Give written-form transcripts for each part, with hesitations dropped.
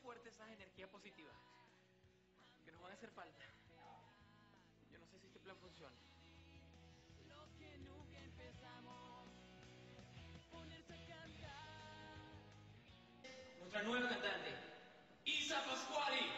fuerte esas energías positivas que nos van a hacer falta. Yo no sé si este plan funciona. Lo que nunca empezamos, ponerse a cantar. Nuestra nueva cantante, Isa Pasquali.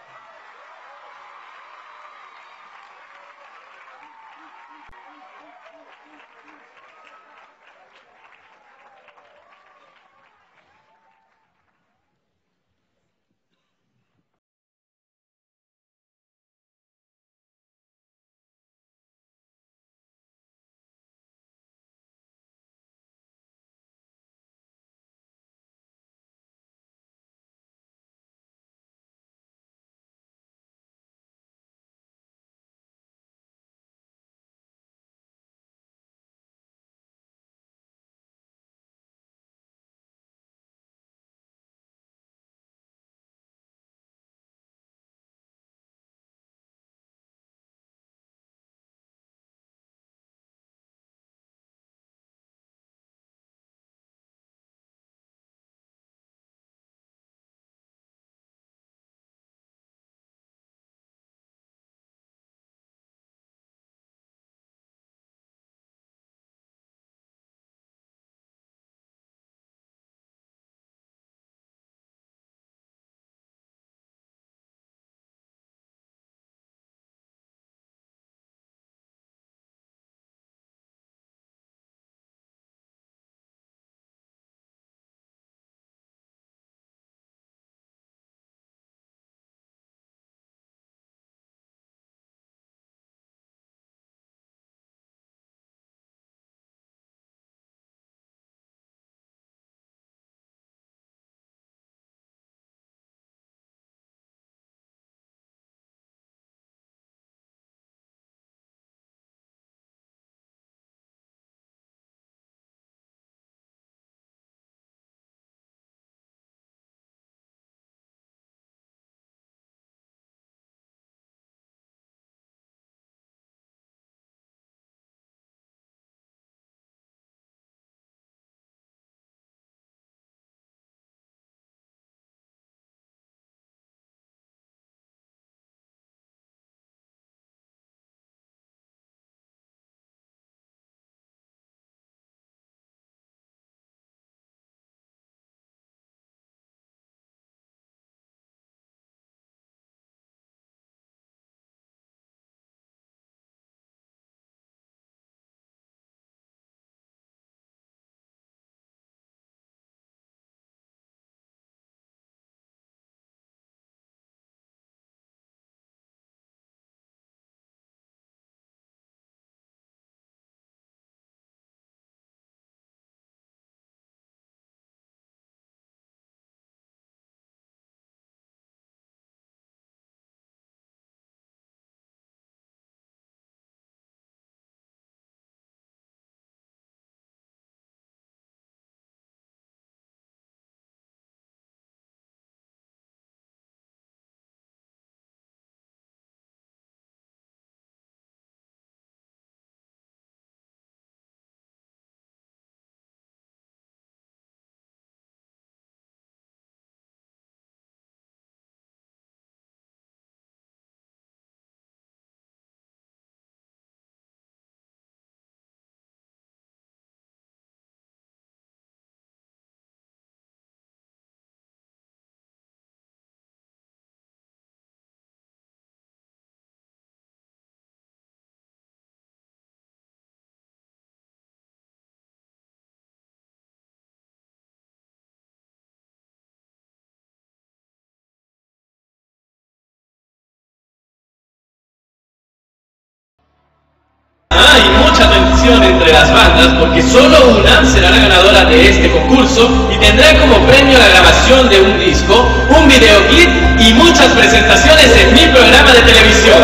Hay mucha tensión entre las bandas porque solo una será la ganadora de este concurso y tendrá como premio la grabación de un disco, un videoclip y muchas presentaciones en mi programa de televisión.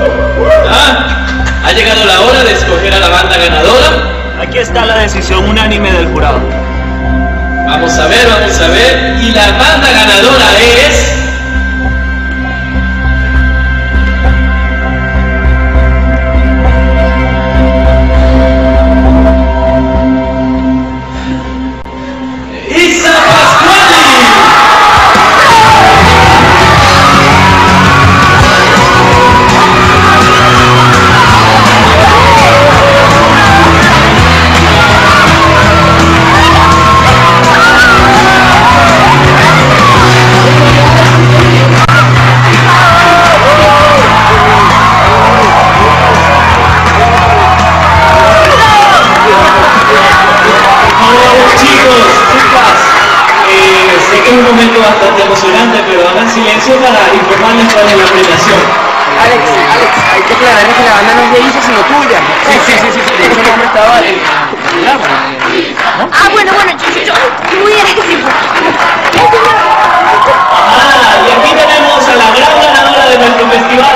Ha llegado la hora de escoger a la banda ganadora. Aquí está la decisión unánime del jurado. Vamos a ver, y la banda ganadora es... ¡Isa Pasquali! momento bastante emocionante, pero hagan silencio para informarles cuál es la premiación. Alex, hay que aclarar que la banda no es de Isa, sino tuya. Sí. De hecho, el nombre estaba en el programa. Ah, bueno, yo voy a este tiempo. Ah, y aquí tenemos a la gran ganadora de nuestro festival.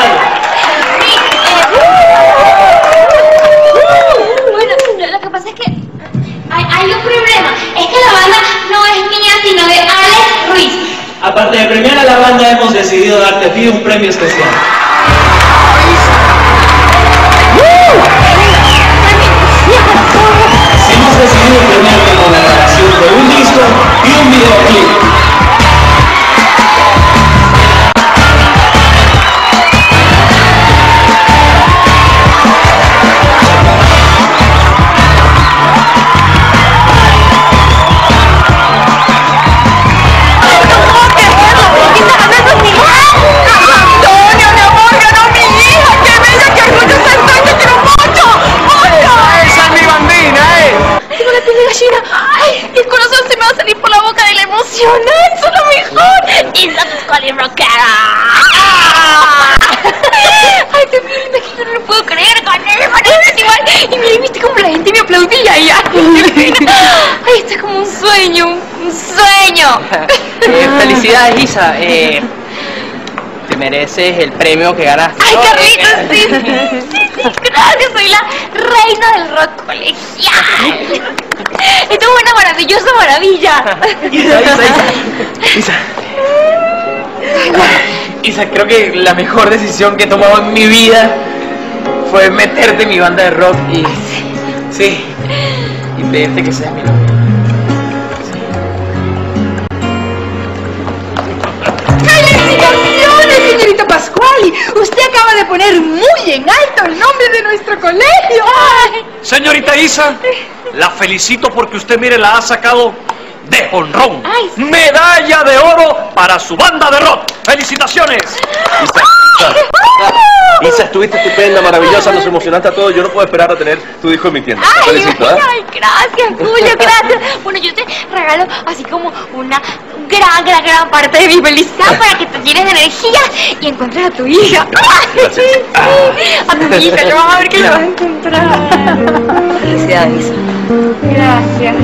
Bueno, lo que pasa es que hay un problema. Es que la banda no es mía, sino de Alex Ruiz. Aparte de premiar a la banda, hemos decidido darte a ti un premio especial. Hemos decidido premiarte con la grabación de un disco y un videoclip. ¡Ay! El corazón se me va a salir por la boca de la emoción. ¡Ay, eso es lo mejor! ¡Isa Pascual y Rockera! ¡Ay, te pido imagino, no lo puedo creer! ¡Gané el festival! Y mira, viste cómo la gente me aplaudía. ¡Ay, esto es como un sueño! ¡Un sueño! Felicidades, Isa. Te mereces el premio que ganaste. ¡Ay, Carlitos! Sí, gracias. Soy la reina del rock colegial. Esto es una maravillosa maravilla. Isa, creo que la mejor decisión que he tomado en mi vida fue meterte en mi banda de rock y... Sí. Y pedirte que seas mi novia. ¡Felicitaciones, señorita Pascuali! Usted acaba de poner muy en alto el nombre de nuestro colegio. ¡Ay! Señorita Isa, la felicito porque usted, mire, la ha sacado de honrón. Ay, sí. Medalla de oro para su banda de rock. ¡Felicitaciones! Isa, estuviste estupenda, maravillosa, nos emocionaste a todos. Yo no puedo esperar a tener tu disco en mi tienda. Te felicito, ¿eh? Ay, gracias, Julio, gracias. Bueno, yo te regalo así como una gran parte de mi felicidad para que te llenes de energía y encuentres a tu hija. Gracias. A tu hija, yo vamos a ver que lo vas a encontrar. Felicidades, Isa. Gracias.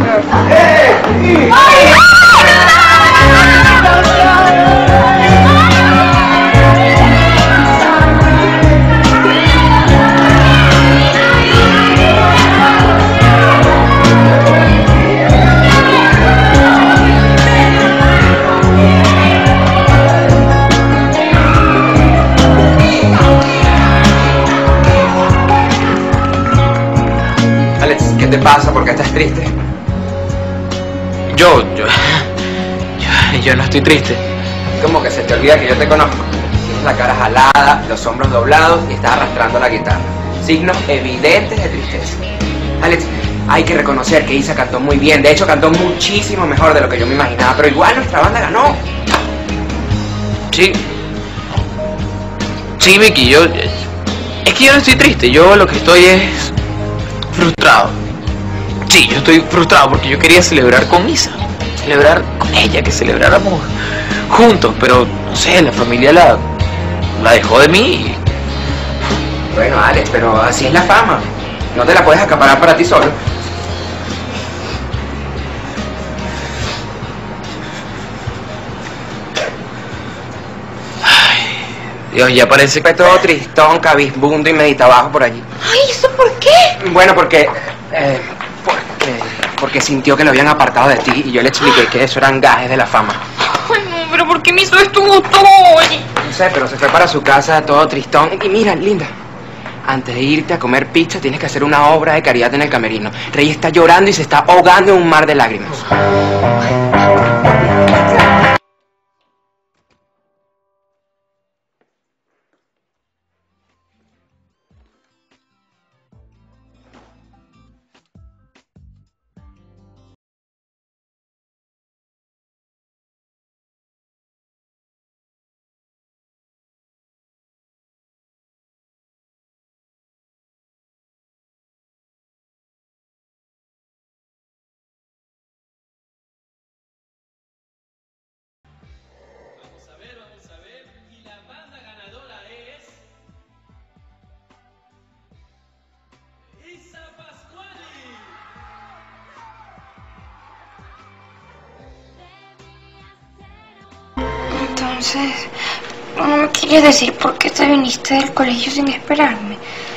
Alex, ¿qué te pasa? ¿Por qué estás triste? Yo no estoy triste. Como que se te olvida que yo te conozco. Tienes la cara jalada, los hombros doblados y estás arrastrando la guitarra. Signos evidentes de tristeza. Alex, hay que reconocer que Isa cantó muy bien. De hecho, cantó muchísimo mejor de lo que yo me imaginaba. Pero igual nuestra banda ganó. Sí. Sí, Vicky, es que yo no estoy triste. Yo lo que estoy es frustrado. Sí, yo estoy frustrado porque yo quería celebrar con Isa. Celebrar con ella, que celebráramos juntos. Pero, no sé, la familia la dejó de mí. Bueno, Alex, pero así es la fama. No te la puedes acaparar para ti solo. Dios, ya parece Fue todo tristón, cabizbundo y meditabajo por allí. Ay, ¿eso por qué? Bueno, porque sintió que lo habían apartado de ti y yo le expliqué que eso eran gajes de la fama. Ay, no, pero ¿por qué me hizo esto, doctor? No sé, pero se fue para su casa todo tristón. Y mira, linda, antes de irte a comer pizza tienes que hacer una obra de caridad en el camerino. Rey está llorando y se está ahogando en un mar de lágrimas. Entonces, ¿no me quieres decir por qué te viniste del colegio sin esperarme?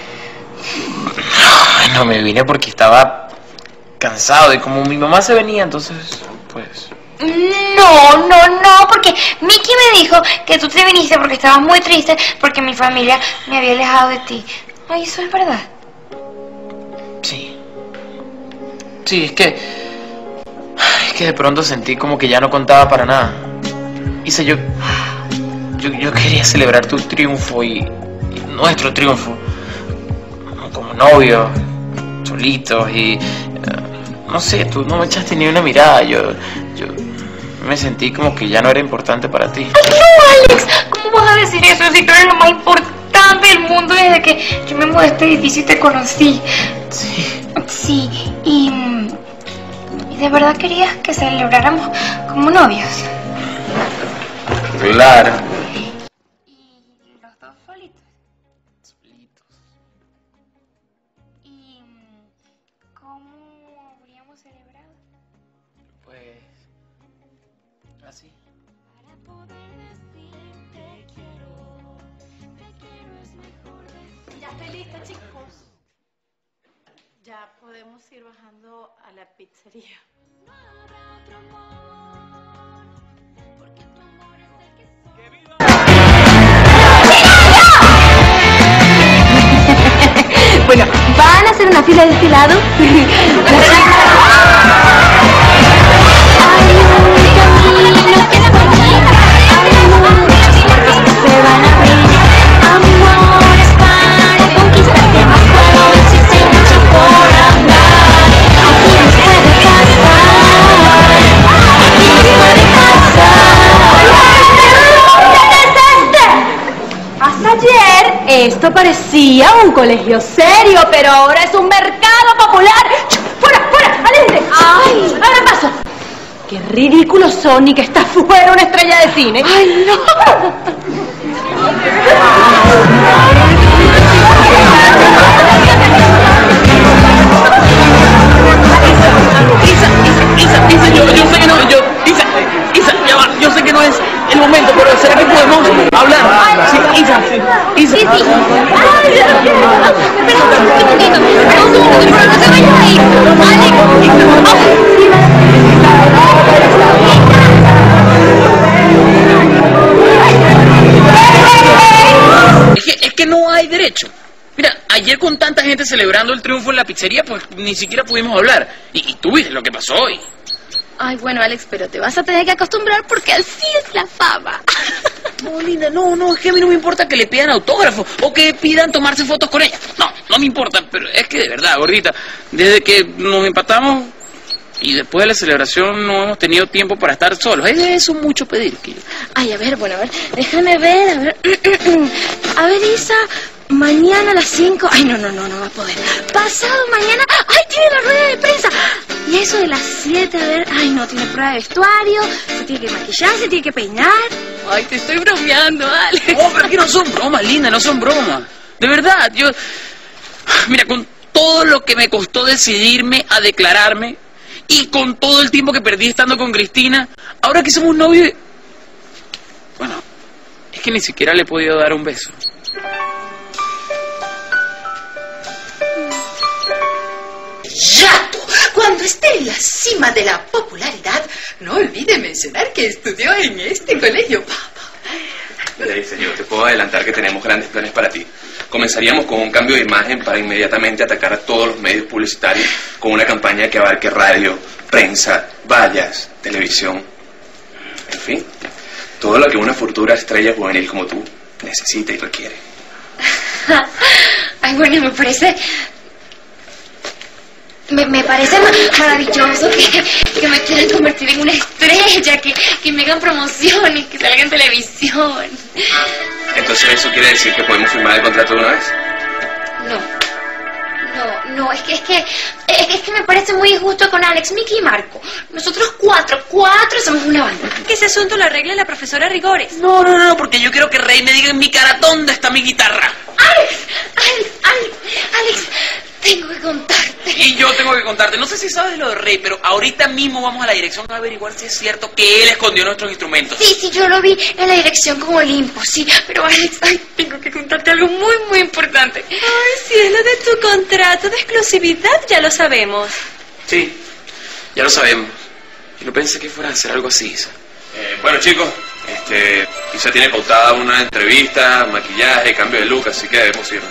No, me vine porque estaba cansado y como mi mamá se venía, entonces, pues... No, porque Mickey me dijo que tú te viniste porque estabas muy triste porque mi familia me había alejado de ti. Ay, ¿eso es verdad? Sí. Sí, es que de pronto sentí como que ya no contaba para nada. Isa, yo quería celebrar tu triunfo y nuestro triunfo. Como novios, solitos y... no sé, tú no me echaste ni una mirada. Yo me sentí como que ya no era importante para ti. ¡Ay, no, Alex! ¿Cómo vas a decir eso si tú eres lo más importante del mundo desde que yo me mudé a este edificio y te conocí? Sí. Sí, y de verdad querías que celebráramos como novios. Claro. ¿Y los dos solitos? Solitos. ¿Y cómo habríamos celebrado? Pues... así. Para poder decir te quiero es mejor decir. Ya estoy lista, chicos. Ya podemos ir bajando a la pizzería. No habrá otro amor, porque tu amor es el que soy. Bueno, ¿van a hacer una fila de este lado? Se van a abrir amores para conquistarte más fuego, existe mucho por andar. Aquí deja de Hasta ayer esto parecía un colegio serio, pero ahora es un mercado popular. ¡Fuera, fuera! ¡Aléjate! ¡Ay! ¡Ahora paso! ¡Qué ridículos son! Ni que esta fuera una estrella de cine. ¡Ay, no! Isa, ya va, yo sé que no es el momento, pero ¿será que podemos hablar? Sí, Isa. Sí. Ay, espera un segundito, pero no se vaya a ir. Es que no hay derecho. Mira, ayer con tanta gente celebrando el triunfo en la pizzería, pues ni siquiera pudimos hablar. Y tú viste lo que pasó hoy. Ay, bueno, Alex, pero te vas a tener que acostumbrar porque así es la fama. No, linda, no, es que a mí no me importa que le pidan autógrafo o que pidan tomarse fotos con ella. No me importa, pero es que de verdad, gordita, desde que nos empatamos y después de la celebración no hemos tenido tiempo para estar solos. Eso es mucho pedir. Ay, a ver, déjame ver, a ver, Isa, mañana a las 5, ay, no va a poder. Pasado mañana, ay, tiene la rueda de prensa. Y eso de las 7, a ver, ay, no, tiene prueba de vestuario, se tiene que maquillar, se tiene que peinar. Ay, te estoy bromeando, Alex. No, pero aquí no son bromas, linda, no son bromas. De verdad, mira, con todo lo que me costó decidirme a declararme y con todo el tiempo que perdí estando con Cristina, ahora que somos novios, bueno, es que ni siquiera le he podido dar un beso. Rato, cuando esté en la cima de la popularidad, no olvide mencionar que estudió en este colegio. Mira, señor, te puedo adelantar que tenemos grandes planes para ti. Comenzaríamos con un cambio de imagen para inmediatamente atacar a todos los medios publicitarios con una campaña que abarque radio, prensa, vallas, televisión, en fin, todo lo que una futura estrella juvenil como tú necesita y requiere. Ay, bueno, me parece maravilloso que me quieran convertir en una estrella, que me hagan promociones, que salga en televisión. Entonces, ¿eso quiere decir que podemos firmar el contrato de una vez? No, es que me parece muy injusto con Alex, Mickey y Marco. Nosotros cuatro somos una banda. Que ese asunto lo arregle la profesora Rigores. No, porque yo quiero que Rey me diga en mi cara dónde está mi guitarra. Alex, tengo que contarte. Y yo tengo que contarte, no sé si sabes lo de Rey, pero ahorita mismo vamos a la dirección a averiguar si es cierto que él escondió nuestros instrumentos. Sí, yo lo vi en la dirección con Olimpo, sí. Pero Alex, tengo que contarte algo muy, muy importante. Ay, si es lo de tu contrato de exclusividad, ya lo sabemos. Sí, ya lo sabemos. Y no pensé que fuera a hacer algo así, Isa. Bueno, chicos, Isa tiene pautada una entrevista, maquillaje, cambio de look, así que debemos irnos.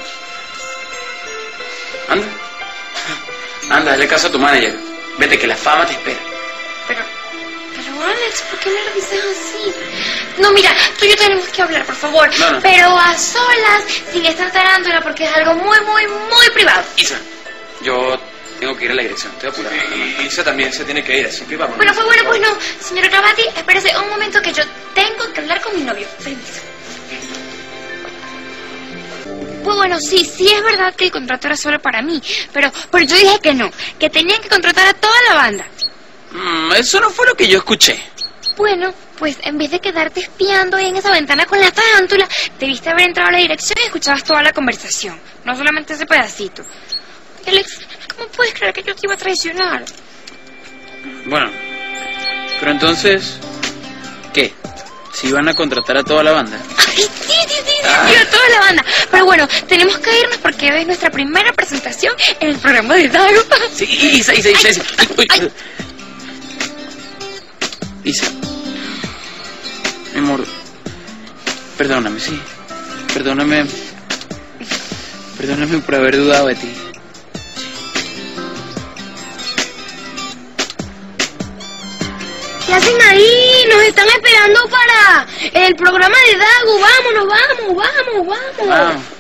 Anda, dale caso a tu manager. Vete, que la fama te espera. Pero Alex, ¿por qué me lo dices así? No, mira, tú y yo tenemos que hablar, por favor. No. Pero a solas, sin esta tarántula, porque es algo muy, muy, muy privado. Isa, yo tengo que ir a la dirección, estoy apurado. Y Isa también se tiene que ir, así que vamos. Bueno, pues no. Señora Cravati, espérese un momento que yo tengo que hablar con mi novio. Permiso. Pues bueno, sí es verdad que el contrato era solo para mí, pero yo dije que no, que tenían que contratar a toda la banda. Eso no fue lo que yo escuché. Bueno, pues en vez de quedarte espiando ahí en esa ventana con la tarántula, debiste haber entrado a la dirección y escuchabas toda la conversación, no solamente ese pedacito. Alex, ¿cómo puedes creer que yo te iba a traicionar? Bueno, pero entonces, ¿qué? ¿Si van a contratar a toda la banda? Ay, sí, a toda la banda. Pero bueno, tenemos que irnos porque hoy es nuestra primera presentación en el programa de Dago. Sí, Isa. Ay. Isa. Mi amor, perdóname, sí. Perdóname por haber dudado de ti. ¿Qué hacen ahí? Nos están esperando para el programa de Dago. Vámonos. Vamos.